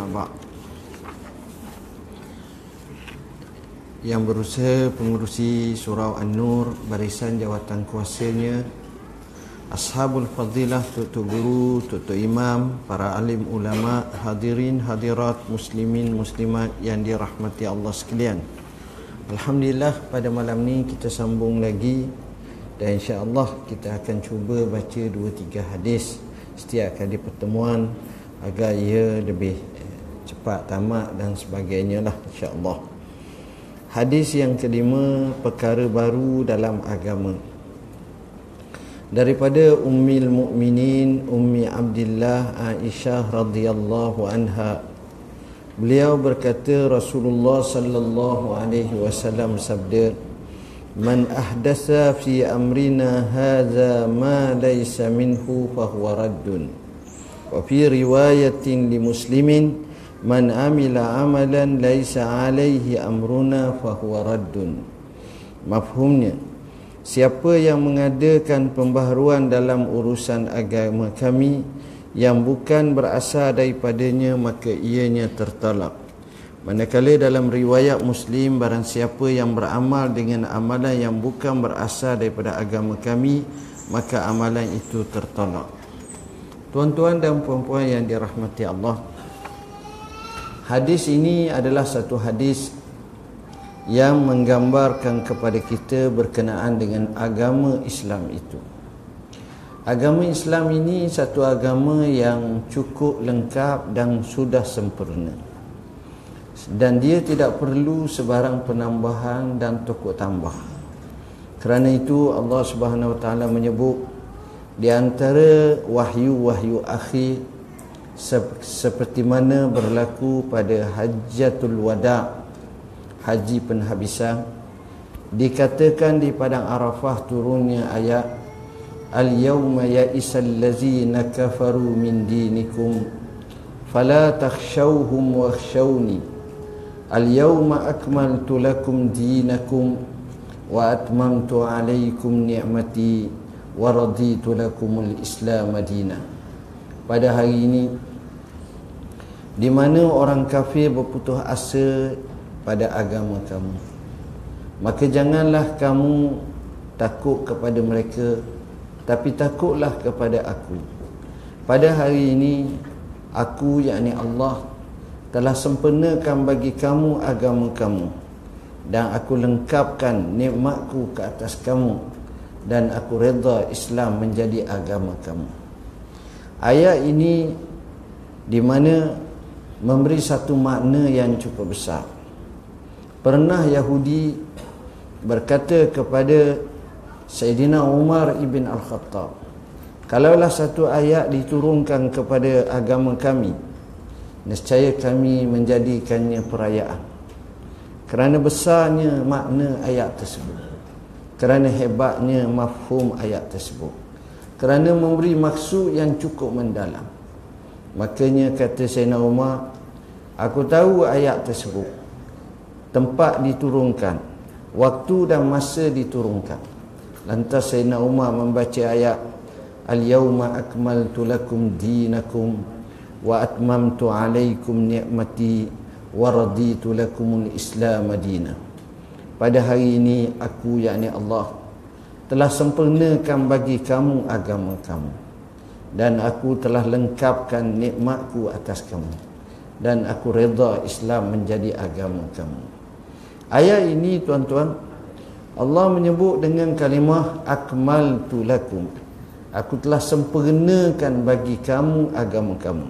ba'd. Yang berusaha pengurusi Surau An-Nur, barisan jawatan kuasanya, Ashabul Fadilah, Tutu Guru, Tutu Imam, para alim ulama, hadirin hadirat, muslimin muslimat yang dirahmati Allah sekalian. Alhamdulillah, pada malam ni kita sambung lagi dan insya-Allah kita akan cuba baca 2-3 hadis setiap kali pertemuan agar ia lebih cepat tamat dan sebagainya lah, insya-Allah. Hadis yang kelima, perkara baru dalam agama. Daripada Ummul Mukminin Ummi Abdillah Aisyah radhiyallahu anha, beliau berkata, Rasulullah sallallahu alaihi wasallam sabda, "Man ahdatha fi amrina hadza ma laysa minhu fahuwa raddun." Wa fi riwayatin li Muslimin, "Man amila amalan laysa alaihi amruna fahuwa raddun." Mafhumnya, siapa yang mengadakan pembaharuan dalam urusan agama kami yang bukan berasal daripadanya, maka ianya tertolak. Manakala dalam riwayat Muslim, barang siapa yang beramal dengan amalan yang bukan berasal daripada agama kami, maka amalan itu tertolak. Tuan-tuan dan puan-puan yang dirahmati Allah, hadis ini adalah satu hadis yang menggambarkan kepada kita berkenaan dengan agama Islam itu. Agama Islam ini satu agama yang cukup lengkap dan sudah sempurna. Dan dia tidak perlu sebarang penambahan dan tokok tambah. Kerana itu Allah Subhanahu Wa Taala menyebut di antara wahyu-wahyu akhir seperti mana berlaku pada Hajjatul Wada', haji penghabisan, dikatakan di padang Arafah turunnya ayat, "Al-yawma ya'isal ladzina kafaru min dinikum fala takhshawhum wakhshawni al-yawma akmaltu lakum dinakum wa atmamtu alaykum ni'mati wa raditu lakumul Islam madina." Pada hari ini, di mana orang kafir berputus asa pada agama kamu, maka janganlah kamu takut kepada mereka, tapi takutlah kepada aku. Pada hari ini, aku, yakni Allah, telah sempurnakan bagi kamu agama kamu, dan aku lengkapkan nikmatku ke atas kamu, dan aku redha Islam menjadi agama kamu. Ayat ini di mana memberi satu makna yang cukup besar. Pernah Yahudi berkata kepada Sayyidina Umar ibn Al-Khattab, "Kalaulah satu ayat diturunkan kepada agama kami, nescaya kami menjadikannya perayaan." Kerana besarnya makna ayat tersebut, kerana hebatnya mafhum ayat tersebut, kerana memberi maksud yang cukup mendalam. Makanya kata Sayyidina Umar, "Aku tahu ayat tersebut, tempat diturunkan, waktu dan masa diturunkan." Lantas Sayyidina Umar membaca ayat, "Al-yawma akmaltu lakum dinakum wa atmamtu alaikum ni'mati wa raditu lakumul Islam madina." Pada hari ini aku, yakni Allah, telah sempurnakan bagi kamu agama kamu, dan aku telah lengkapkan nikmatku atas kamu, dan aku redha Islam menjadi agama kamu. Ayat ini, tuan-tuan, Allah menyebut dengan kalimah akmaltu lakum. Aku telah sempurnakan bagi kamu agama kamu.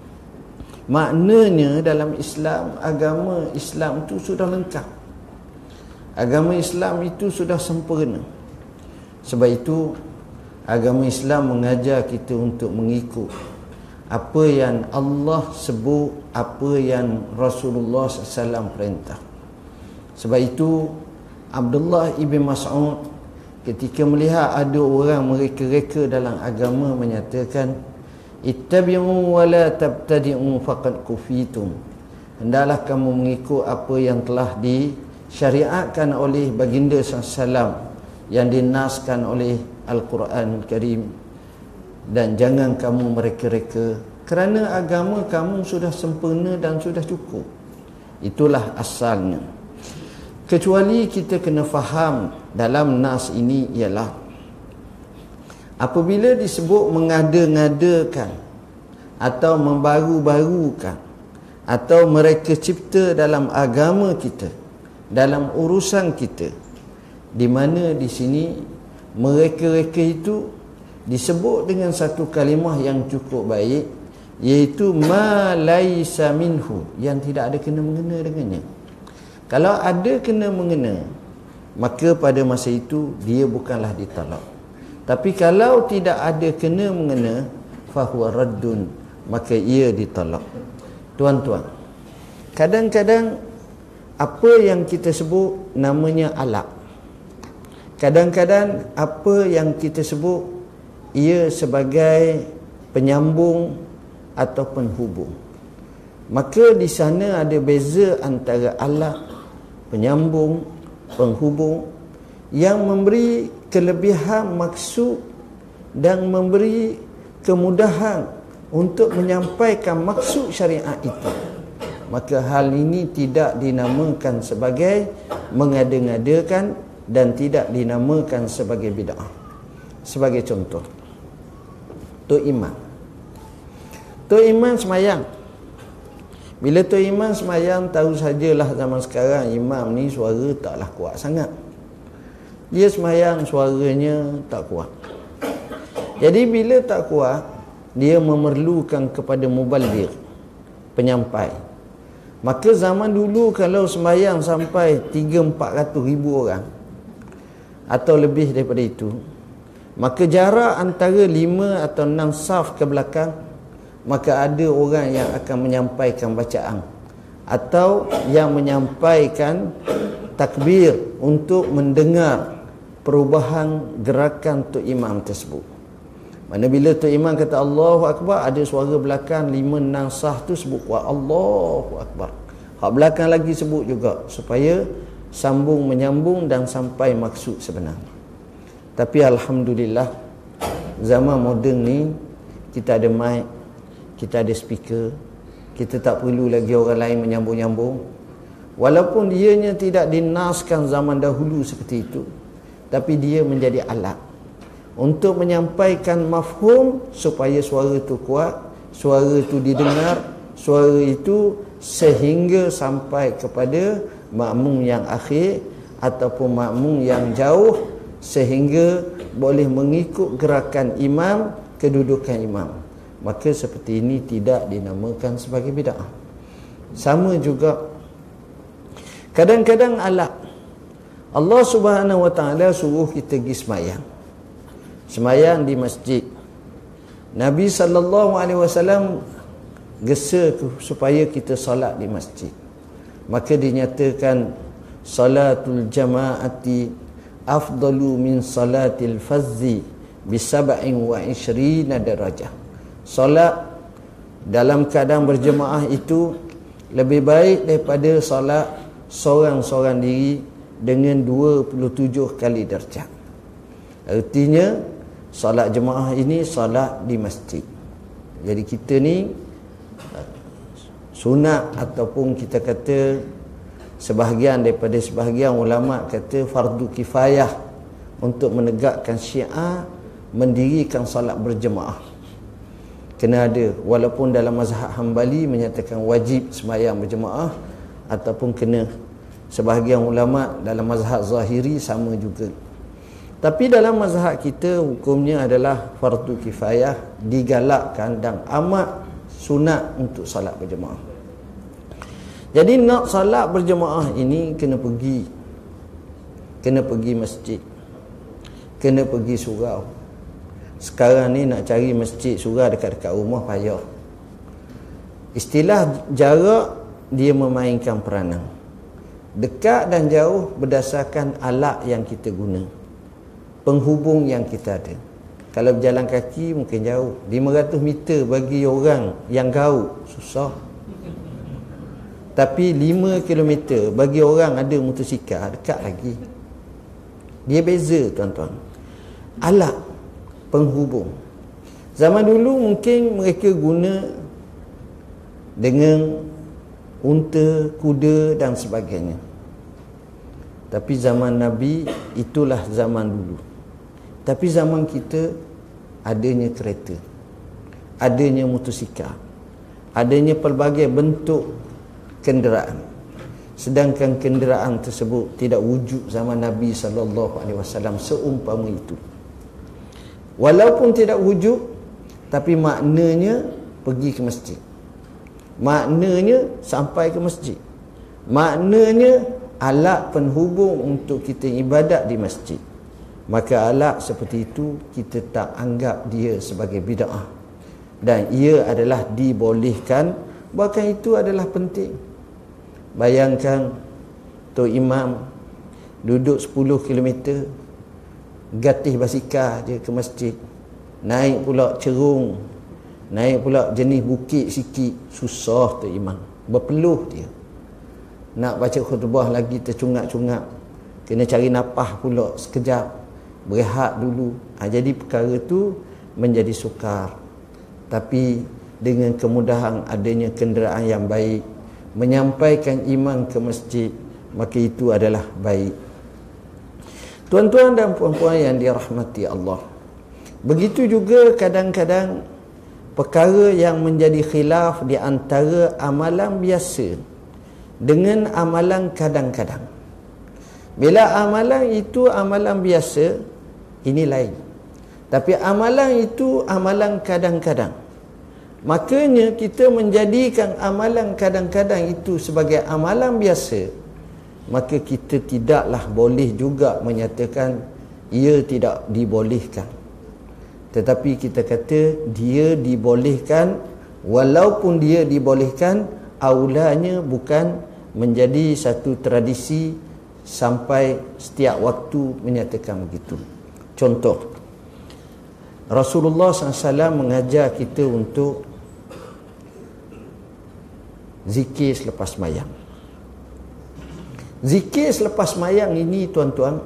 Maknanya dalam Islam, agama Islam itu sudah lengkap. Agama Islam itu sudah sempurna. Sebab itu agama Islam mengajar kita untuk mengikut apa yang Allah sebut, apa yang Rasulullah SAW perintah. Sebab itu Abdullah ibn Mas'ud ketika melihat ada orang mereka-reka dalam agama menyatakan, "Ittabi'u wa la tabtadi'u faqad kufitum." Hendaklah kamu mengikut apa yang telah disyariatkan oleh baginda SAW, yang dinaskan oleh Al-Quran Karim, dan jangan kamu mereka-reka, kerana agama kamu sudah sempurna dan sudah cukup. Itulah asalnya. Kecuali kita kena faham dalam nas ini ialah apabila disebut mengada-ngadakan atau membaru-barukan atau mereka cipta dalam agama kita, dalam urusan kita, di mana di sini mereka-reka itu disebut dengan satu kalimah yang cukup baik, iaitu ma laisa minhu, yang tidak ada kena mengena dengannya. Kalau ada kena mengena, maka pada masa itu dia bukanlah ditalak. Tapi kalau tidak ada kena mengena, fahuwa raddun, maka ia ditalak. Tuan-tuan, kadang-kadang apa yang kita sebut namanya alaq. Kadang-kadang apa yang kita sebut ia sebagai penyambung atau penghubung. Maka di sana ada beza antara alaq, penyambung, penghubung, yang memberi kelebihan maksud dan memberi kemudahan untuk menyampaikan maksud syariat itu. Maka hal ini tidak dinamakan sebagai mengada-ngadakan dan tidak dinamakan sebagai bid'ah. Sebagai contoh, Tok Imam semayang. Bila Tok Imam semayang, tahu sajalah zaman sekarang imam ni suara taklah kuat sangat. Dia semayang suaranya tak kuat. Jadi bila tak kuat, dia memerlukan kepada muballigh, penyampai. Maka zaman dulu kalau sembahyang sampai 300-400 ribu orang atau lebih daripada itu, maka jarak antara 5 atau 6 saf ke belakang, maka ada orang yang akan menyampaikan bacaan atau yang menyampaikan takbir untuk mendengar perubahan gerakan Tok Imam tersebut. Mana bila Tok Imam kata Allahu Akbar, ada suara belakang 5-6 sah tu sebut kuat Allahu Akbar. Hak belakang lagi sebut juga, supaya sambung menyambung dan sampai maksud sebenar. Tapi alhamdulillah, zaman moden ni kita ada mic, kita ada speaker, kita tak perlu lagi orang lain menyambung-nyambung. Walaupun dianya tidak dinaskan zaman dahulu seperti itu, tapi dia menjadi alat untuk menyampaikan mafhum supaya suara itu kuat, suara itu didengar, suara itu sehingga sampai kepada makmum yang akhir ataupun makmum yang jauh, sehingga boleh mengikut gerakan imam, kedudukan imam. Maka seperti ini tidak dinamakan sebagai bid'ah. Sama juga kadang-kadang alaq. Allah Subhanahu Wa Taala suruh kita pergi semayang di masjid. Nabi SAW gesa supaya kita salat di masjid. Maka dinyatakan salatul jama'ati afdalu min salatil fazzi bi 27 darajah. Salat dalam keadaan berjemaah itu lebih baik daripada salat seorang-seorang diri dengan 27 kali darjah. Artinya salat jemaah ini salat di masjid. Jadi kita ni sunat, ataupun kita kata sebahagian daripada sebahagian ulama kata fardu kifayah untuk menegakkan syiar mendirikan salat berjemaah. Kena ada, walaupun dalam mazhab Hambali menyatakan wajib sembahyang berjemaah, ataupun kena. Sebahagian ulama dalam mazhab Zahiri sama juga. Tapi dalam mazhab kita hukumnya adalah fardu kifayah, digalakkan dan amat sunat untuk salat berjemaah. Jadi nak salat berjemaah ini kena pergi masjid, kena pergi surau. Sekarang ni nak cari masjid surau dekat-dekat rumah payah. Istilah jarak dia memainkan peranan. Dekat dan jauh berdasarkan alat yang kita guna, penghubung yang kita ada. Kalau berjalan kaki mungkin jauh, 500 meter bagi orang yang gaul susah. Tapi 5 kilometer bagi orang ada motosikal dekat lagi. Dia beza tuan-tuan. Alat penghubung. Zaman dulu mungkin mereka guna dengan unta, kuda dan sebagainya. Tapi zaman Nabi itulah zaman dulu. Tapi zaman kita adanya kereta, adanya motosikal, adanya pelbagai bentuk kenderaan. Sedangkan kenderaan tersebut tidak wujud zaman Nabi SAW seumpama itu. Walaupun tidak wujud, tapi maknanya pergi ke masjid, maknanya sampai ke masjid, maknanya alat penghubung untuk kita ibadat di masjid. Maka alat seperti itu kita tak anggap dia sebagai bid'ah, dan ia adalah dibolehkan, bahkan itu adalah penting. Bayangkan Tok Imam duduk 10 km gatih basikal je ke masjid, naik pula cerung, naik pula jenis bukit sikit, susah Tok Imam, berpeluh dia. Nak baca khutbah lagi tercungak-cungak, kena cari napah pula sekejap, berehat dulu. Jadi perkara tu menjadi sukar. Tapi dengan kemudahan adanya kenderaan yang baik, menyampaikan imam ke masjid, maka itu adalah baik. Tuan-tuan dan puan-puan yang dirahmati Allah, begitu juga kadang-kadang perkara yang menjadi khilaf di antara amalan biasa dengan amalan kadang-kadang. Bila amalan itu amalan biasa, ini lain. Tapi amalan itu amalan kadang-kadang. Makanya kita menjadikan amalan kadang-kadang itu sebagai amalan biasa, maka kita tidaklah boleh juga menyatakan ia tidak dibolehkan. Tetapi kita kata dia dibolehkan, walaupun dia dibolehkan, aulanya bukan menjadi satu tradisi sampai setiap waktu menyatakan begitu. Contoh, Rasulullah SAW mengajar kita untuk zikir selepas sembahyang. Zikir selepas sembahyang ini, tuan-tuan,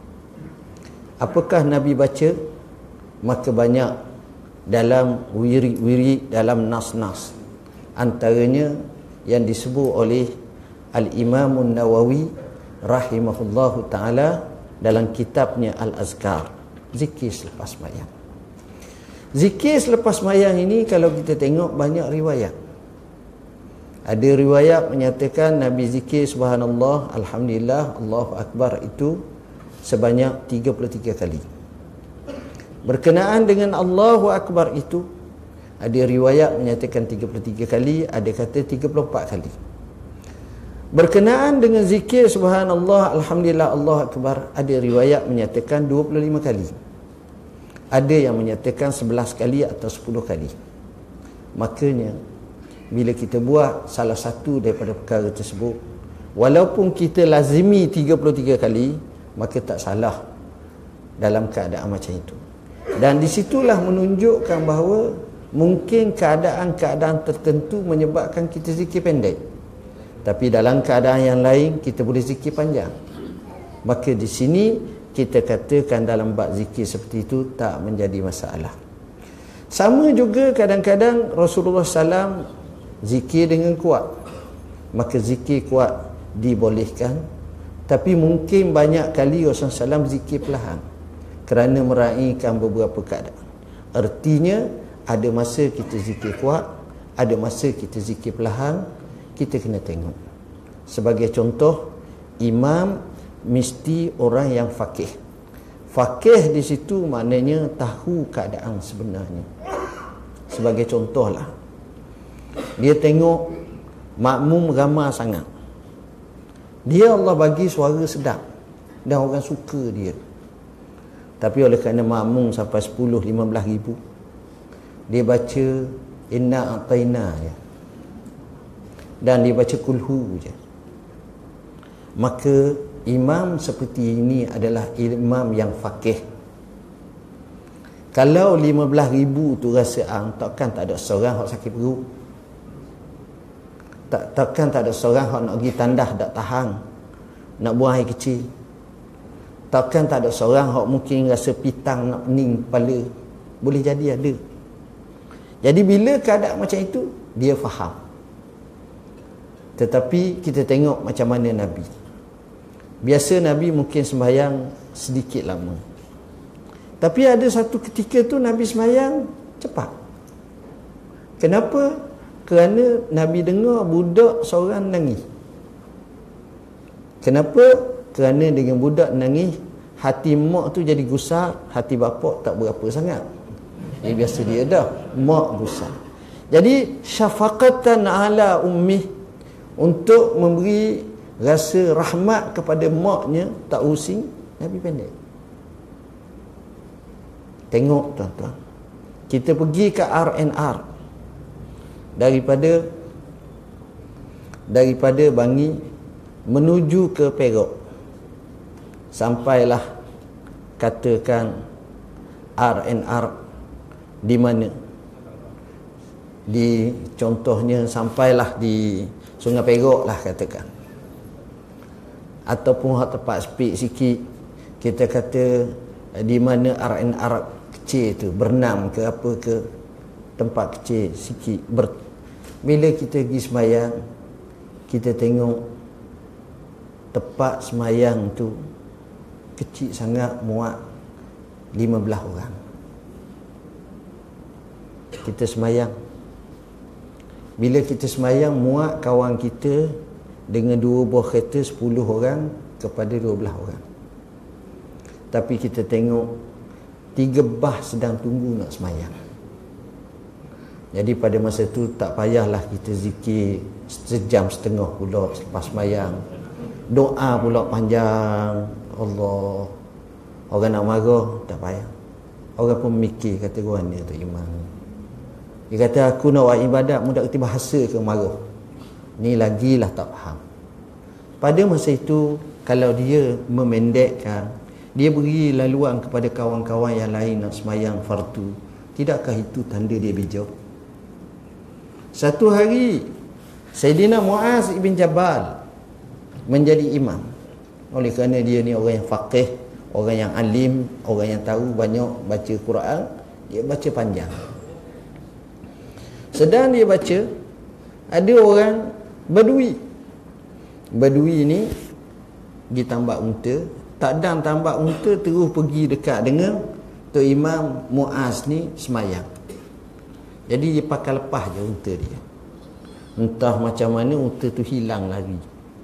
apakah Nabi baca? Maka banyak dalam wirid-wirid, dalam nas-nas. Antaranya yang disebut oleh Al-Imam Nawawi rahimahullahu ta'ala dalam kitabnya Al-Azkar, zikir selepas sembahyang. Zikir selepas sembahyang ini kalau kita tengok banyak riwayat. Ada riwayat menyatakan Nabi zikir subhanallah, alhamdulillah, Allahu Akbar itu sebanyak 33 kali. Berkenaan dengan Allahu Akbar itu, ada riwayat menyatakan 33 kali, ada kata 34 kali. Berkenaan dengan zikir subhanallah, alhamdulillah, Allahu Akbar, ada riwayat menyatakan 25 kali. Ada yang menyatakan 11 kali atau 10 kali. Makanya bila kita buat salah satu daripada perkara tersebut, walaupun kita lazimi 33 kali, maka tak salah dalam keadaan macam itu. Dan disitulah menunjukkan bahawa mungkin keadaan-keadaan tertentu menyebabkan kita zikir pendek, tapi dalam keadaan yang lain kita boleh zikir panjang. Maka di sini kita katakan dalam bab zikir seperti itu tak menjadi masalah. Sama juga kadang-kadang Rasulullah SAW zikir dengan kuat, maka zikir kuat dibolehkan. Tapi mungkin banyak kali Rasulullah SAW zikir perlahan kerana meraihkan beberapa keadaan. Artinya ada masa kita zikir kuat, ada masa kita zikir perlahan. Kita kena tengok. Sebagai contoh, imam mesti orang yang faqih. Faqih di situ maknanya tahu keadaan sebenarnya. Sebagai contohlah, dia tengok makmum ramai sangat, dia Allah bagi suara sedap dan orang suka dia. Tapi oleh kerana makmum sampai 10-15 ribu, dia baca inna a'taina je, dan dia baca kulhu je. Maka imam seperti ini adalah imam yang faqih. Kalau 15,000 tu rasa takkan tak ada seorang yang sakit perut, takkan tak ada seorang yang nak pergi tandas tak tahan, nak buang air kecil, takkan tak ada seorang yang mungkin rasa pitang nak pening kepala. Boleh jadi ada. Jadi bila keadaan macam itu, dia faham. Tetapi kita tengok macam mana Nabi. Biasa Nabi mungkin sembahyang sedikit lama, tapi ada satu ketika tu Nabi sembahyang cepat. Kenapa? Kerana Nabi dengar budak seorang nangis. Kenapa? Kerana dengan budak nangis, hati mak tu jadi gusar, hati bapak tak berapa sangat. Biasa dia dah, mak gusar. Jadi syafaqatan ala ummi, untuk memberi rasa rahmat kepada maknya, tak using, Nabi pendek. Tengok tuan-tuan, kita pergi ke R&R daripada Bangi menuju ke Perak, sampailah katakan R&R di mana, di contohnya sampailah di Sungai Perak lah katakan, ataupun tempat sepik sikit, kita kata di mana R&R kecil tu, bernam ke apa ke, tempat kecil sikit. Bila kita pergi semayang, kita tengok tempat semayang tu kecil sangat, muat 15 orang. Kita semayang, bila kita semayang, muat kawan kita dengan 2 buah kereta 10 orang kepada 12 orang. Tapi kita tengok 3 bah sedang tunggu nak semayang. Jadi pada masa tu tak payahlah kita zikir sejam setengah pula selepas semayang. Doa pula panjang. Allah, orang nak marah tak payah. Orang pun mikir, kata gua ni tu imam. Dia kata aku nak buat ibadat, mu tak kerti bahasa ke marah. Ni lagilah tak faham. Pada masa itu, kalau dia memendekkan, dia beri laluan kepada kawan-kawan yang lain nak semayang fardu, tidakkah itu tanda dia bijak? Satu hari Sayyidina Muaz ibn Jabal menjadi imam. Oleh kerana dia ni orang yang faqih, orang yang alim, orang yang tahu banyak baca Quran, dia baca panjang. Sedang dia baca, ada orang Badui. Badui ni pergi tambak unta, tak dang tambak unta, terus pergi dekat dengan Tok Imam Muaz ni semayang. Jadi dia pakai lepas je unta dia. Entah macam mana unta tu hilang lari.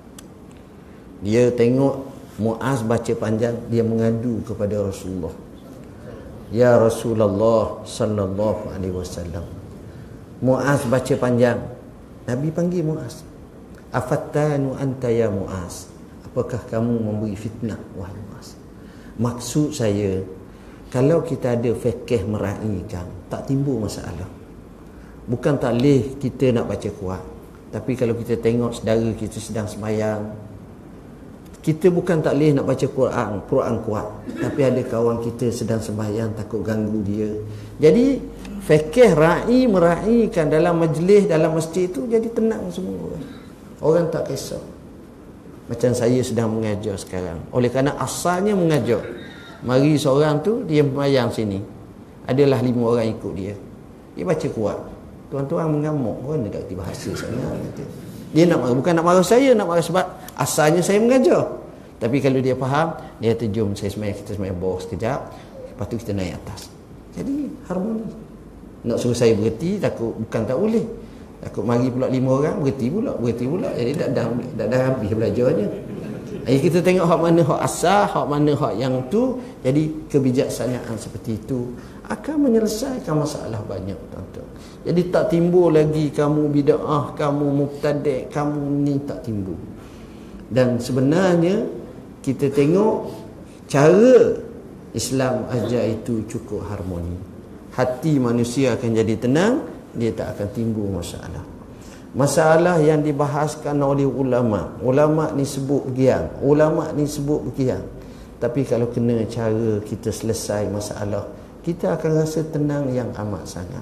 Dia tengok Muaz baca panjang, dia mengadu kepada Rasulullah. Ya Rasulullah sallallahu alaihi wasallam, Muaz baca panjang. Nabi panggil Muaz. Afattanu anta ya Muaz, apakah kamu memberi fitnah wahai Muaz? Maksud saya, kalau kita ada fikih meraihkan, tak timbul masalah. Bukan tak boleh kita nak baca kuat, tapi kalau kita tengok saudara kita sedang sembahyang, kita bukan tak boleh nak baca Quran kuat, tapi ada kawan kita sedang sembahyang, takut ganggu dia. Jadi fikih meraihkan dalam majlis, dalam masjid tu jadi tenang semua orang. Orang tak kisah. Macam saya sedang mengajar sekarang, oleh kerana asalnya mengajar, mari seorang tu dia sembahyang sini, adalah 5 orang ikut dia, dia baca kuat, tuan-tuan mengamuk, orang tak kerti bahasa sangat. Dia nak marah, bukan nak marah saya, nak marah sebab asalnya saya mengajar. Tapi kalau dia faham, dia kata jom saya semayang, kita semayang bawah sekejap, lepas tu kita naik atas. Jadi harmoni. Nak suruh saya berhenti, takut bukan tak boleh, takut mari pula 5 orang berhenti pula. Jadi tak dah habis belajarnya. Jadi kita tengok hak mana hak asal, hak mana hak yang tu. Jadi kebijaksanaan seperti itu akan menyelesaikan masalah banyak, tuan-tuan. Jadi tak timbul lagi kamu bid'ah, kamu mubtadi', kamu ni tak timbul. Dan sebenarnya kita tengok cara Islam ajar itu cukup harmoni. Hati manusia akan jadi tenang, dia tak akan timbul masalah. Masalah yang dibahaskan oleh ulama, ulama ni sebut begiang, ulama ni sebut begiang. Tapi kalau kena cara kita selesai masalah, kita akan rasa tenang yang amat sangat.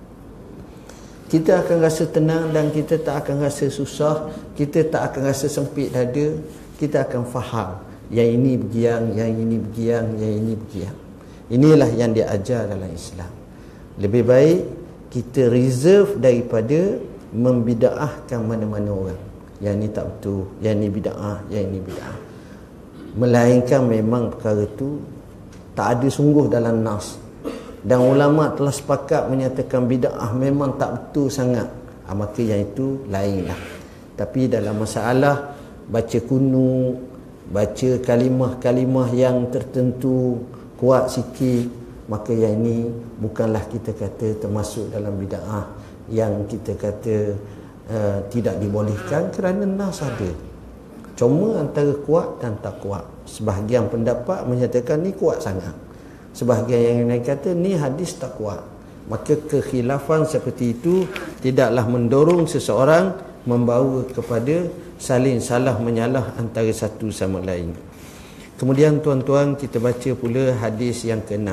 Kita akan rasa tenang dan kita tak akan rasa susah, kita tak akan rasa sempit dada, kita akan faham yang ini begiang, yang ini begiang, yang ini begiang. Inilah yang diajar dalam Islam. Lebih baik kita reserve daripada membida'ahkan mana-mana orang. yang ni tak betul, yang ni bid'ah, yang ni bid'ah. Melainkan memang perkara tu tak ada sungguh dalam nas. Dan ulama telah sepakat menyatakan bid'ah memang tak betul sangat. Maka yang itu lainlah. Tapi dalam masalah baca kunut, baca kalimah-kalimah yang tertentu kuat sikit, maka yang ini bukanlah kita kata termasuk dalam bid'ah yang kita kata tidak dibolehkan, kerana nas ada. Cuma antara kuat dan tak kuat. Sebahagian pendapat menyatakan ni kuat sangat, sebahagian yang lain kata ni hadis tak kuat. Maka kekhilafan seperti itu tidaklah mendorong seseorang membawa kepada saling salah menyalah antara satu sama lain. Kemudian tuan-tuan, kita baca pula hadis yang ke-6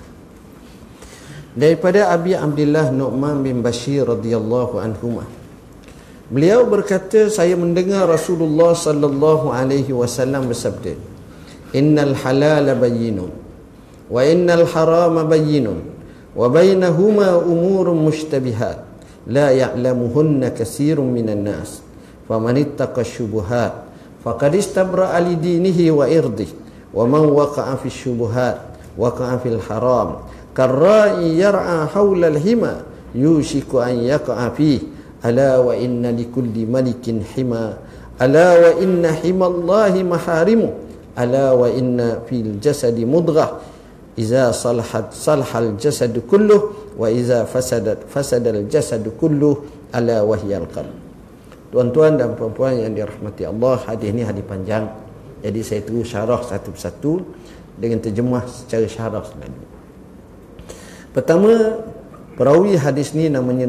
daripada Abi Abdullah Nu'man bin Bashir radhiyallahu anhu. Beliau berkata, saya mendengar Rasulullah sallallahu alaihi wasallam bersabda, innal halala bayyinun wa innal harama bayyinun wa bainahuma umurun mushtabihat la ya'lamuhunna katsirun minan nas faman ittaqa syubuhat faqad istabra'a li dinihi wa irdihi wa man waqa'a fi syubuhat waqa'a fil haram karra'i yar'a hawla al-hima yushiku an yaqa'a fihi ala wa inna likulli malikin hima ala wa inna himallahi maharimu ala wa inna fil jasadi mudghah iza salahat salahal jasadu kulluh wa iza fasadal jasadu kulluh ala wahyal qalb. Tuan-tuan dan puan-puan yang dirahmati Allah, hadis ni hadis panjang, jadi saya terus syarah satu persatu dengan terjemah secara syarah selalu. Pertama, perawi hadis ni namanya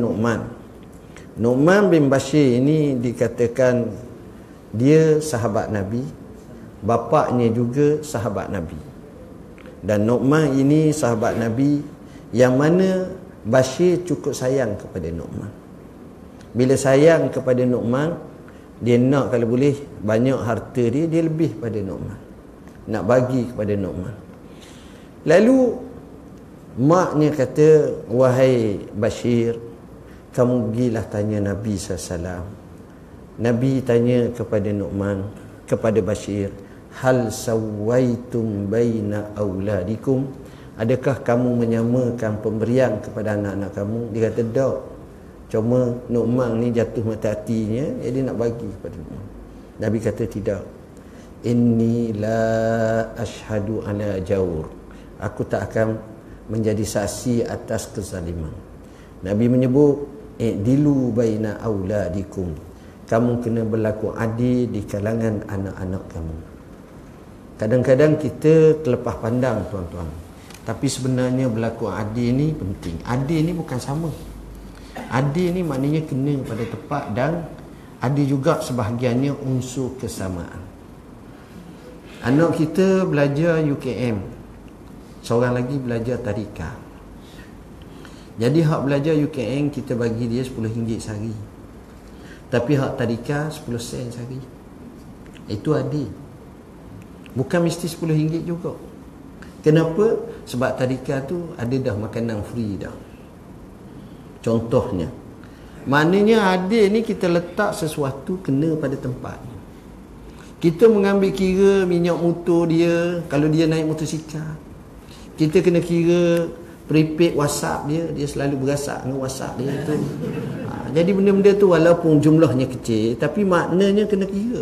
Nu'man bin Bashir. Ini dikatakan dia sahabat Nabi, bapaknya juga sahabat Nabi. Dan Nu'man ini sahabat Nabi yang mana Bashir cukup sayang kepada Nu'man. Bila sayang kepada Nu'man, dia nak kalau boleh banyak harta dia lebih pada Nu'man, nak bagi kepada Nu'man. Lalu maknya kata, wahai Bashir, kamu pergilah tanya Nabi SAW. Nabi tanya kepada Nu'man, kepada Bashir, hal sawaitum baina auladikum, adakah kamu menyamakan pemberian kepada anak-anak kamu? Dia kata tak. Cuma Nu'man ni jatuh mata hatinya, dia nak bagi kepada Nu'man. Nabi kata tidak. Inni la ashhadu ala jawr, aku tak akan menjadi saksi atas kezaliman. Nabi menyebut dilu baina auladikum, kamu kena berlaku adil di kalangan anak-anak kamu. Kadang-kadang kita terlepas pandang tuan-tuan, tapi sebenarnya berlaku adil ni penting. Adil ni bukan sama. Adil ni maknanya kena pada tepat, dan ada juga sebahagiannya unsur kesamaan. Anak kita belajar UKM, seorang lagi belajar tadika. Jadi hak belajar UKM kita bagi dia RM10 sehari, tapi hak tadika 10 sen sehari. Itu adil. Bukan mesti RM10 juga. Kenapa? Sebab tadika tu ada dah makanan free dah. Contohnya, maknanya adil ni kita letak sesuatu kena pada tempatnya. Kita mengambil kira minyak motor dia, kalau dia naik motosikal, kita kena kira prepaid WhatsApp dia selalu berasak dengan WhatsApp dia tu. Jadi benda-benda tu walaupun jumlahnya kecil, tapi maknanya kena kira.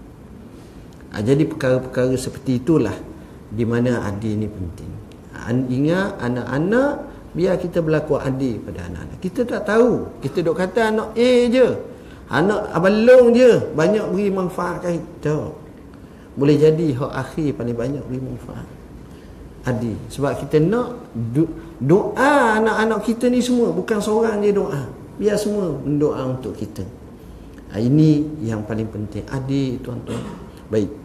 Jadi perkara-perkara seperti itulah di mana adil ni penting. Ingat, anak-anak, biar kita berlaku adil pada anak-anak. Kita tak tahu, kita duk kata anak A je, anak abang long je banyak beri manfaat kan kita. Boleh jadi hak akhir paling banyak beri manfaat. Adil. Sebab kita nak doa anak-anak kita ni semua, bukan seorang je doa, biar semua mendoa untuk kita. Ini yang paling penting, adil tuan-tuan. Baik.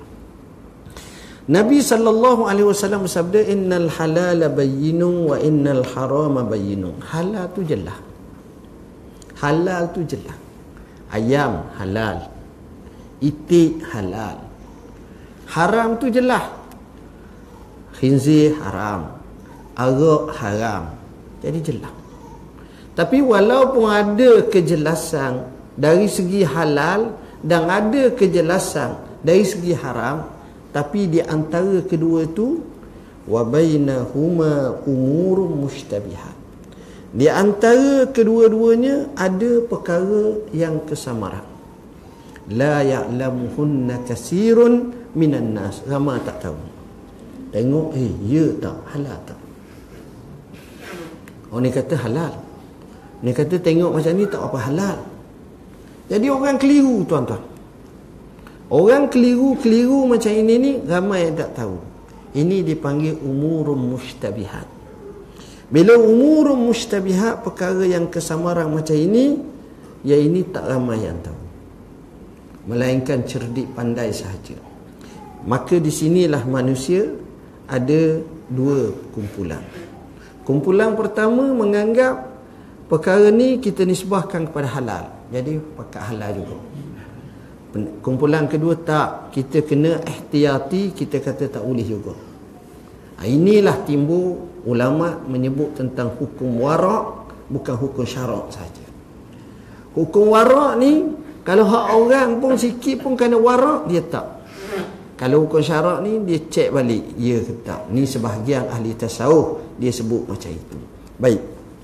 Nabi SAW bersabda, innal halala bayyinun wa innal harama bayyinun. Halal tu jelas. Halal tu jelas. Ayam halal, itik halal. Haram tu jelas. Khinzir haram, arak haram. Jadi jelas. Tapi walaupun ada kejelasan dari segi halal, dan ada kejelasan dari segi haram, tapi di antara kedua itu wa bainahuma umurun mushtabihat. Di antara kedua-duanya ada perkara yang kesamaran. La ya'lamuhunna katsirun minan nas. Ramai tak tahu. Tengok, ya tak, halal tak. Orang ni kata halal. Ni kata tengok macam ni tak apa halal. Jadi orang keliru, tuan-tuan. Orang keliru macam ini ni ramai yang tak tahu. Ini dipanggil umurun mushtabihat. Bila umurun mushtabihat, perkara yang kesamaran macam ini, yang ini tak ramai yang tahu, melainkan cerdik pandai sahaja. Maka di sinilah manusia ada dua kumpulan. Kumpulan pertama menganggap perkara ni kita nisbahkan kepada halal, jadi pakat halal juga. Kumpulan kedua tak, kita kena ihtiyati, kita kata tak boleh juga. Inilah timbul ulama menyebut tentang hukum warak, bukan hukum syarak saja. Hukum warak ni kalau hak orang pun sikit pun kena warak, dia tak. Kalau hukum syarak ni dia cek balik, ya ke tak. Ni sebahagian ahli tasawuf dia sebut macam itu. Baik.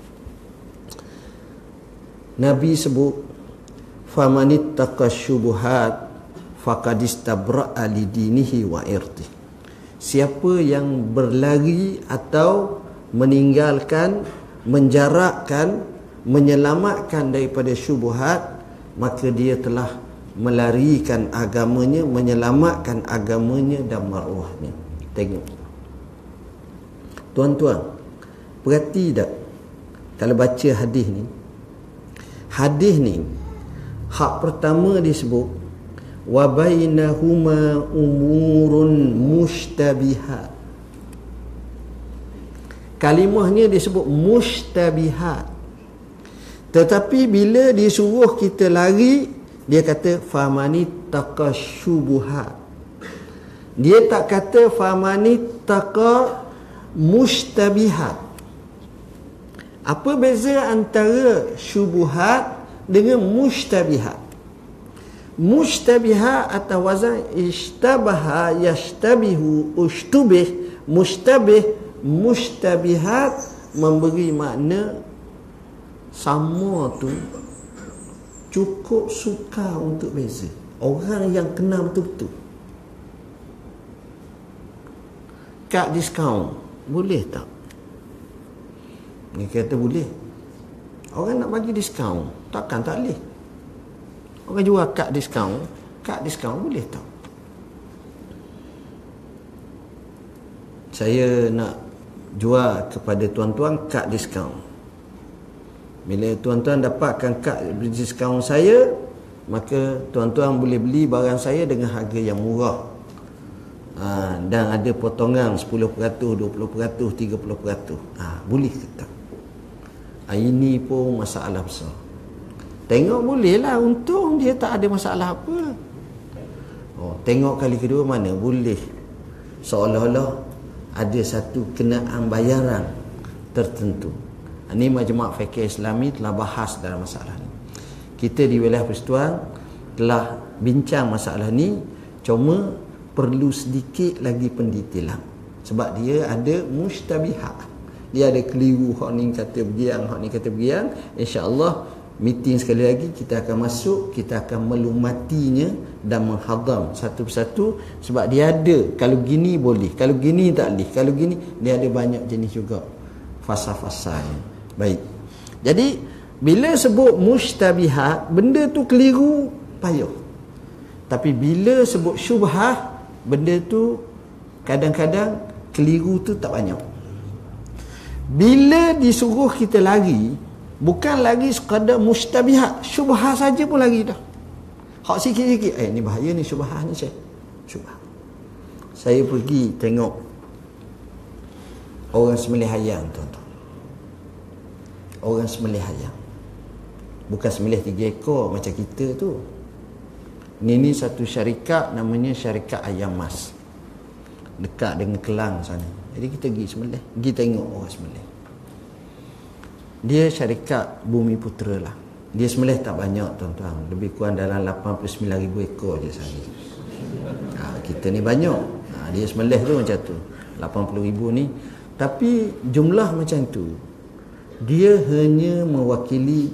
Nabi sebut famanittaqa syubuhat faqad istabra'a lidinihi wa irdihi. Siapa yang berlari atau meninggalkan, menjarakkan, menyelamatkan daripada syubhat, maka dia telah melarikan agamanya, menyelamatkan agamanya dan maruahnya. Tengok, tuan-tuan, perhati tak kalau baca hadis ni? Hadis ni hak pertama disebut wa bainahuma umurun mushtabihat. Kalimahnya disebut mushtabihat. Tetapi bila disuruh kita lari, dia kata famanittaqa syubuhat. Dia tak kata famanittaqa mushtabihat. Apa beza antara syubuhat dengan mushtabihat? Mushtabihat atau wazan ishtabaha yashtabihu ushtubih, mushtabih, mushtabihat memberi makna sama tu, cukup suka untuk beza. Orang yang kenal betul-betul. Kad diskaun boleh tak? Ni kata boleh. Orang nak bagi diskaun, takkan tak boleh. Orang jual kad diskaun boleh tak? Saya nak jual kepada tuan-tuan kad diskaun. Bila tuan-tuan dapatkan kad diskaun saya, maka tuan-tuan boleh beli barang saya dengan harga yang murah. Dan ada potongan 10%, 20%, 30%. Boleh ke tak? Ini pun masalah besar. Tengok bolehlah, untung dia tak ada masalah apa. Tengok kali kedua mana boleh. Seolah-olah ada satu kenaan bayaran tertentu. Ini Majma' Fiqh Islami telah bahas dalam masalah ni. Kita di wilayah Persekutuan telah bincang masalah ni, cuma perlu sedikit lagi pendetailan. Sebab dia ada mushtabihat. Dia ada keliru, hak ni kata begiang, hak ni kata begiang. InsyaAllah meeting sekali lagi kita akan masuk, kita akan melumatinya dan menghadam satu persatu. Sebab dia ada, kalau gini boleh, kalau gini tak boleh, kalau gini, dia ada banyak jenis juga fasa-fasanya. Baik, jadi bila sebut mushtabihat, benda tu keliru payah. Tapi bila sebut syubhah, benda tu kadang-kadang keliru tu tak banyak. Bila disuruh kita lari, bukan lagi sekadar mushtabihat, syubhah saja pun lagi dah. Hak sikit-sikit, ni bahaya ni syubhah ni saya. Syubhah. Saya pergi tengok orang sembelih ayam, tuan-tuan. Orang sembelih ayam. Bukan sembelih 3 ekor macam kita tu. Ini satu syarikat, namanya syarikat ayam mas. Dekat dengan Kelang sana. Jadi kita pergi sembelih, pergi tengok orang sembelih. Dia syarikat Bumi Putera lah. Dia sembelih tak banyak tuan-tuan, lebih kurang dalam 89,000 ekor je sehari. Kita ni banyak. Dia sembelih tu macam tu 80,000 ni. Tapi jumlah macam tu, dia hanya mewakili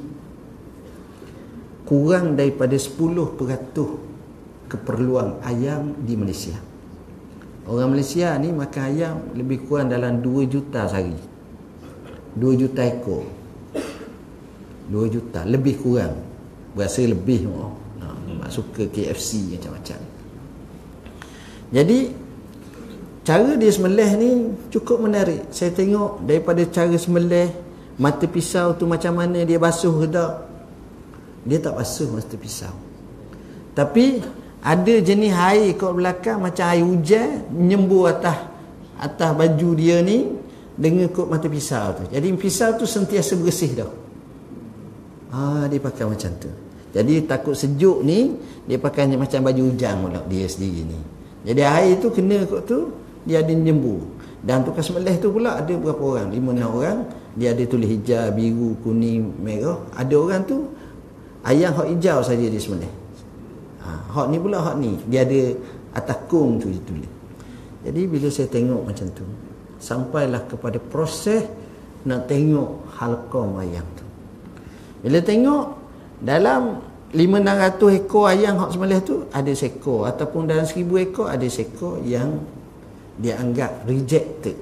kurang daripada 10% keperluan ayam di Malaysia. Orang Malaysia ni makan ayam lebih kurang dalam 2 juta sehari. 2 juta ekor. 2 juta lebih kurang. Berasa lebih suka KFC macam-macam. Jadi cara dia sembelih ni cukup menarik. Saya tengok daripada cara sembelih, mata pisau tu macam mana dia basuh ke tak. Dia tak basuh mata pisau. Tapi ada jenis air kat belakang macam air hujan menyembur atas baju dia ni dengan kot mata pisau tu. Jadi pisau tu sentiasa bersih dah. Dia pakai macam tu. Jadi takut sejuk ni, dia pakai macam baju hujan pula dia sendiri ni. Jadi air tu kena kot tu, dia ada menyembur. Dan tukang sembelih tu pula ada berapa orang? 5-6 orang. Dia ada tulis hijau, biru, kuning, merah. Ada orang tu ayam hak hijau saja dia sembelih. Hak ni pula hak ni. Dia ada atas kong tu dia tulis. Jadi bila saya tengok macam tu, sampailah kepada proses nak tengok halqam ayam tu. Bila tengok dalam 500-600 ekor ayam hak sembelih tu, ada seekor, ataupun dalam 1000 ekor ada seekor yang dia anggap rejected.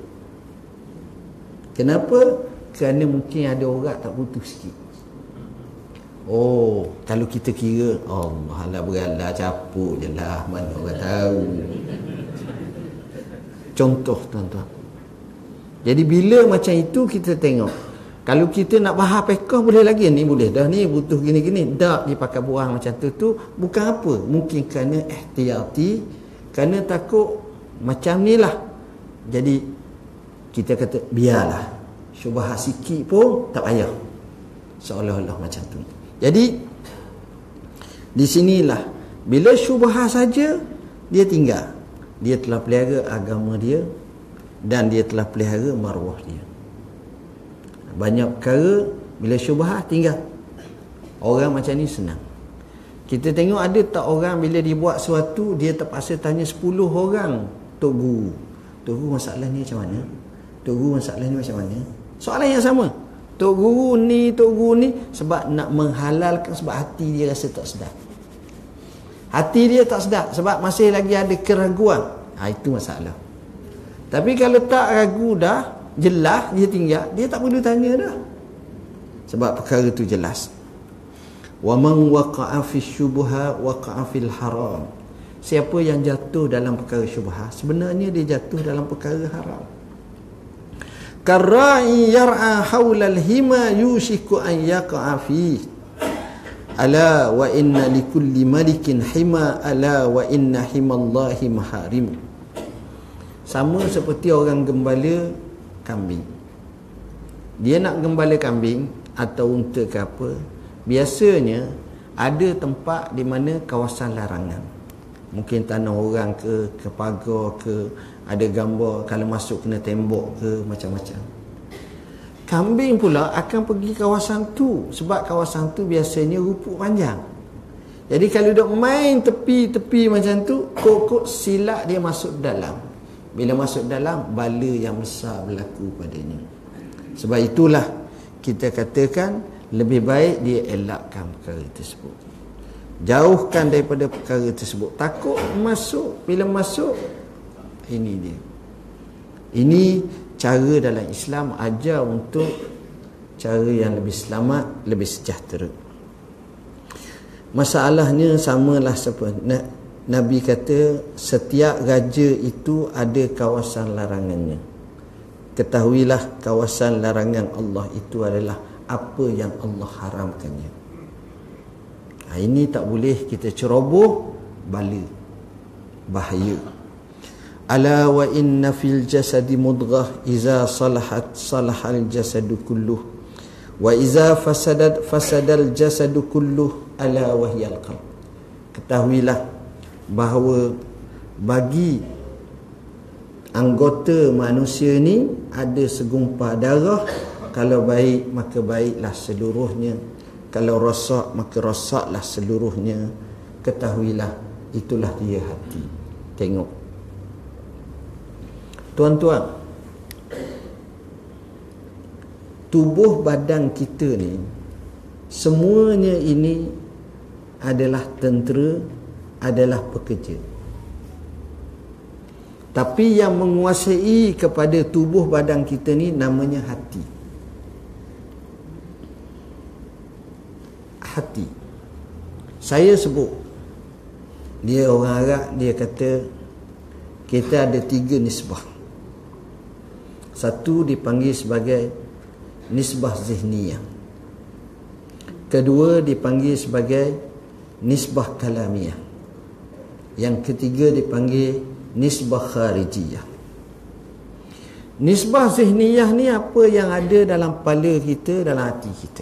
Kenapa? Kerana mungkin ada orang tak putus sikit. Kalau kita kira Allah beralah capuk je lah, mana orang tahu. Contoh tuan-tuan. Jadi bila macam itu kita tengok, kalau kita nak bahas pekah boleh lagi, ni boleh dah, ni butuh gini-gini, tak dia pakai buang macam tu bukan apa, mungkin kerana ihtiyati, kerana takut macam ni lah. Jadi kita kata biarlah, syubhat sikit pun tak payah, seolah-olah macam tu. Jadi di sinilah bila syubhat saja dia tinggal, dia telah pelihara agama dia dan dia telah pelihara maruah dia. Banyak perkara bila syubhat tinggal. Orang macam ni senang. Kita tengok ada tak orang bila dibuat sesuatu, dia terpaksa tanya 10 orang, Tok Guru, Tok Guru masalah ni macam mana? Tok Guru masalah ni macam mana? Soalan yang sama. Tok Guru ni, Tok Guru ni, sebab nak menghalalkan, sebab hati dia rasa tak sedap. Hati dia tak sedap sebab masih lagi ada keraguan. Itu masalah. Tapi kalau tak ragu dah, jelas dia tinggal, dia tak perlu tanya dah, sebab perkara tu jelas. Wa man waqa'a fi syubha waqa'a fil haram. Siapa yang jatuh dalam perkara syubhat, sebenarnya dia jatuh dalam perkara haram. Karra'i yar'a haulal hima yushiku an yaqa'a fi. Ala wa inna likulli malikin hima, ala wa inna himallahi maharim. Sama seperti orang gembala kambing. Dia nak gembala kambing atau unta ke apa, biasanya ada tempat di mana kawasan larangan. Mungkin tanah orang ke pagar ke, ada gambar kalau masuk kena tembok ke, macam-macam. Kambing pula akan pergi kawasan tu sebab kawasan tu biasanya rupuk panjang. Jadi kalau duk main tepi-tepi macam tu, kok silap dia masuk dalam. Bila masuk dalam, bala yang besar berlaku padanya. Sebab itulah kita katakan lebih baik dia elakkan perkara tersebut, jauhkan daripada perkara tersebut. Takut masuk, bila masuk, ini dia. Ini cara dalam Islam ajar untuk cara yang lebih selamat, lebih sejahtera. Masalahnya samalah seperti Nabi kata setiap raja itu ada kawasan larangannya. Ketahuilah kawasan larangan Allah itu adalah apa yang Allah haramkannya. Ini tak boleh kita ceroboh, bala, bahaya. Ala wa inna fil jasadi mudghah iza salahat salahal jasadu kulluh wa iza fasadat fasadal jasadu kulluh, ala wa hiyal qalb. Ketahuilah bahawa bagi anggota manusia ni ada segumpal darah, kalau baik maka baiklah seluruhnya, Kalau rosak, maka rosaklah seluruhnya. Ketahuilah, itulah dia hati. Tengok tuan-tuan, tubuh badan kita ni, semuanya ini adalah tentera, adalah pekerja. Tapi yang menguasai kepada tubuh badan kita ni namanya hati. Hati. Saya sebut, dia orang Arab, dia kata kita ada 3 nisbah. Satu dipanggil sebagai nisbah zihniyah. Kedua dipanggil sebagai nisbah kalamiyah. Yang ketiga dipanggil nisbah kharijiyah. Nisbah zihniyah ni apa yang ada dalam kepala kita, dalam hati kita.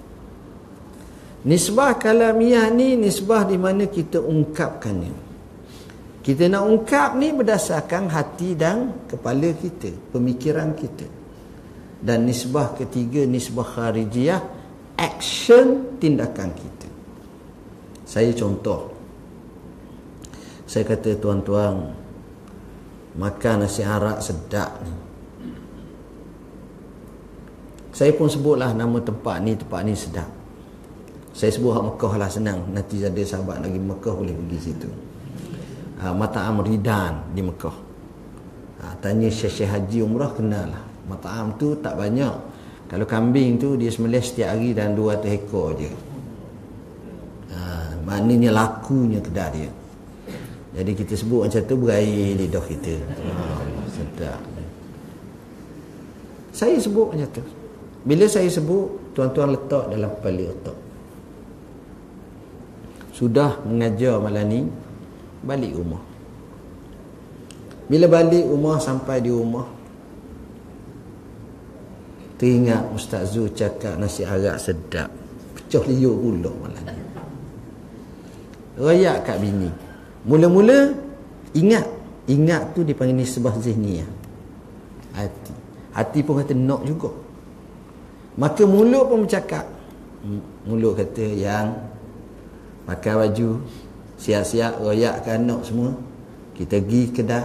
Nisbah kalamiyah ni nisbah di mana kita ungkapkannya. Kita nak ungkap ni berdasarkan hati dan kepala kita, pemikiran kita. Dan nisbah ketiga, nisbah kharijiyah, action, tindakan kita. Saya contoh. Saya kata, tuan-tuan, makan nasi arak sedap ni. Saya pun sebutlah nama tempat ni sedap. Saya sebut hak Mekah lah, senang. Nanti ada sahabat lagi Mekah boleh pergi situ. Mata'am Ridan di Mekah. Tanya Syekh Haji Umrah, kenal lah. Mata'am tu tak banyak. Kalau kambing tu dia sembelih setiap hari dan 200 ekor je. Maknanya lakunya kedai dia. Jadi kita sebut macam tu berair lidah kita. Sedap. Saya sebut macam tu. Bila saya sebut, tuan-tuan letak dalam kepala otak. Sudah mengajar malam ni, balik rumah. Bila balik rumah, sampai di rumah, teringat Ustaz Zul cakap nasi arak sedap. Pecah liur pula malam ni. Royak kat bini. Mula-mula ingat tu dipanggil nisbah zihniyah. Hati pun kata nak juga. Maka mulut pun bercakap. Mulut kata, yang pakai baju, siap-siap royakkan anak semua, kita pergi kedai.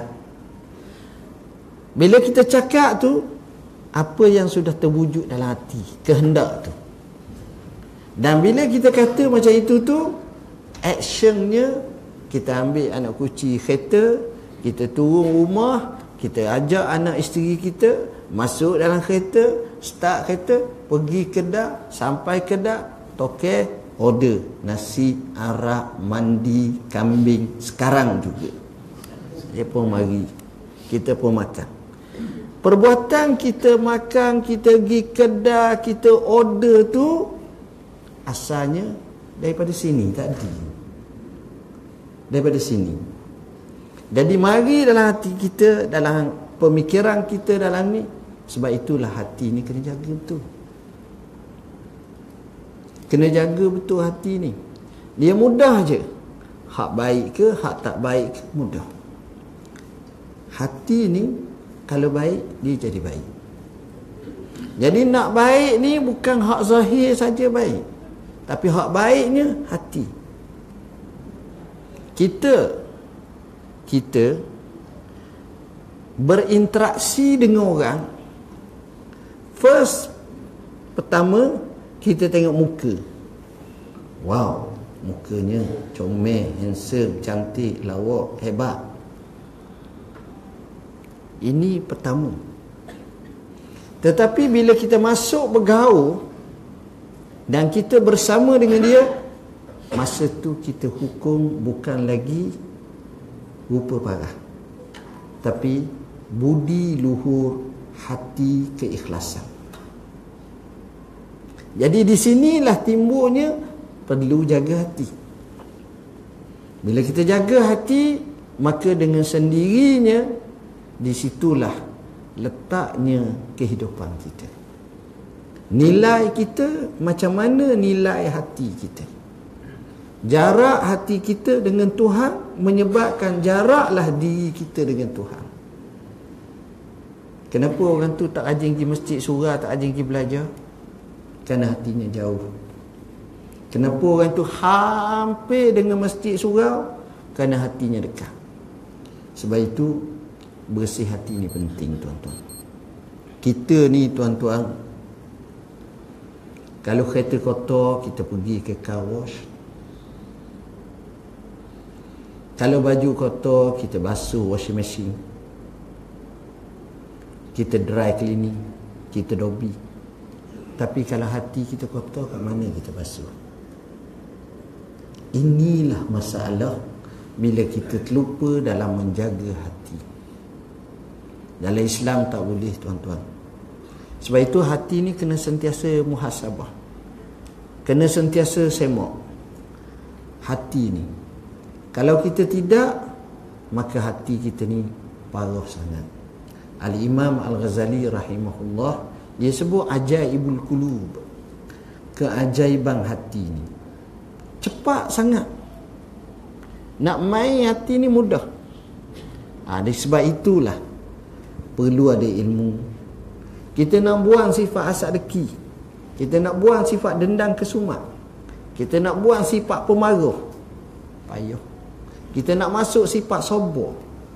Bila kita cakap tu, apa yang sudah terwujud dalam hati, kehendak tu. Dan bila kita kata macam itu tu, actionnya, kita ambil anak kuci kereta, kita turun rumah, kita ajak anak isteri kita masuk dalam kereta, start kereta, pergi kedai, sampai kedai, tokek order nasi arak mandi kambing sekarang juga. Dia pun mari, kita pun makan. Perbuatan kita makan, kita pergi kedai, kita order tu asalnya daripada sini tadi. Daripada sini. Jadi mari dalam hati kita, dalam pemikiran kita dalam ni. Sebab itulah hati ni kena jaga betul. Kena jaga betul hati ni. Dia mudah je. Hak baik ke, hak tak baik ke, mudah. Hati ni kalau baik, dia jadi baik. Jadi nak baik ni bukan hak zahir saja baik. Tapi hak baiknya hati. Kita berinteraksi dengan orang, pertama kita tengok muka. Wow, mukanya comel, handsome, cantik, lawak, hebat. Ini pertama. Tetapi bila kita masuk bergaul dan kita bersama dengan dia, masa tu kita hukum bukan lagi rupa parah, tapi budi luhur, hati keikhlasan. Jadi di sinilah timbulnya perlu jaga hati. Bila kita jaga hati, maka dengan sendirinya di situlah letaknya kehidupan kita. Nilai kita macam mana nilai hati kita. Jarak hati kita dengan Tuhan menyebabkan jaraklah diri kita dengan Tuhan. Kenapa orang tu tak rajin pergi masjid surah, tak rajin pergi belajar? Kerana hatinya jauh. Kenapa orang tu hampir dengan masjid surau? Kerana hatinya dekat. Sebab itu bersih hati ni penting, tuan-tuan. Kita ni, tuan-tuan, kalau kereta kotor, kita pergi ke car wash. Kalau baju kotor, kita basuh washing machine. Kita dry cleaning, kita dobi. Tapi kalau hati kita kotor, kat mana kita basuh? Inilah masalah bila kita terlupa dalam menjaga hati. Dalam Islam tak boleh, tuan-tuan. Sebab itu hati ni kena sentiasa muhasabah, kena sentiasa semak hati ni. Kalau kita tidak, maka hati kita ni parah sangat. Al-Imam Al-Ghazali rahimahullah, dia sebut ajaibul qulub, keajaiban hati ni. Cepat sangat. Nak main hati ni mudah. Sebab itulah perlu ada ilmu. Kita nak buang sifat asad deki, kita nak buang sifat dendam kesumat, kita nak buang sifat pemarah, payah. Kita nak masuk sifat sombong.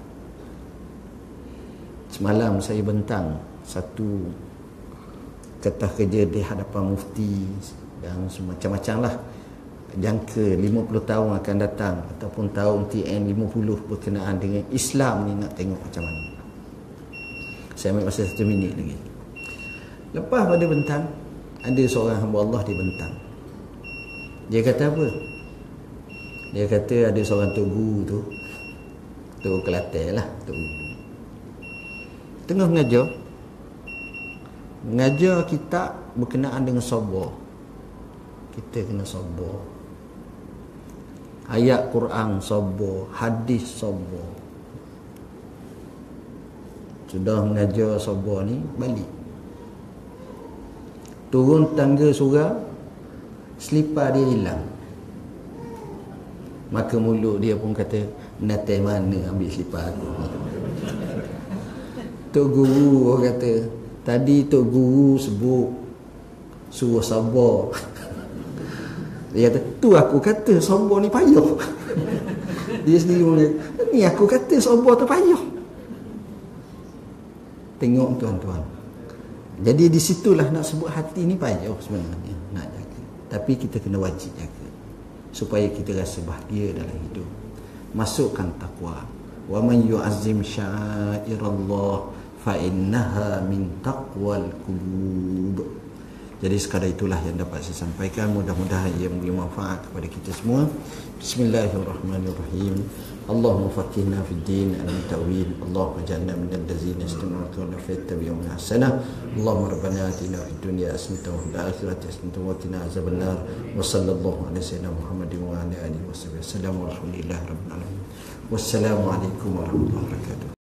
Semalam saya bentang satu kertas kerja di hadapan mufti dan semacam-macam lah, jangka 50 tahun akan datang ataupun tahun TN50 berkenaan dengan Islam ni, nak tengok macam mana. Saya ambil masa 1 minit lagi. Lepas pada bentang, ada seorang hamba Allah di bentang. Dia kata apa? Dia kata ada seorang tok guru tu, tok Kelantan lah, tok guru, tengah mengajar kitab berkenaan dengan sabar. Kita kena sabar. Ayat Quran sabar, hadis sabar. Sudah mengajar sabar ni, balik turun tangga surau, selipar dia hilang. Maka mulut dia pun kata, natai mana ambil selipar aku? Tok guru orang kata, tadi tok guru sebut suruh sabar. Dia kata, tu aku kata sabar ni payah. Dia sendiri pun kata, ni aku kata sabar tu payah. Tengok, tuan-tuan. Jadi di situlah nak sebut hati ni payah sebenarnya nak jaga. Tapi kita kena wajib jaga supaya kita rasa bahagia dalam hidup. Masukkan takwa. Wa man yu'azzim sya'airallah fa innaha min taqwal qulub. Jadi sekadar itulah yang dapat saya sampaikan. Mudah-mudahan ia memberi manfaat kepada kita semua. Bismillahirrahmanirrahim. Allahumma faqihna fid din al-tawil. Allahumma ja'alna minal ladzina yastami'una al-qawla fayattabi'una ahsana. Allahumma rabbana atina fid dunya hasanatan wa fil akhirati hasanatan wa qina azabannar. Wa sallallahu ala sayyidina Muhammadin wa ala alihi wasallam. Walhamdulillahi rabbil alamin. Wassalamu alaikum warahmatullahi wabarakatuh.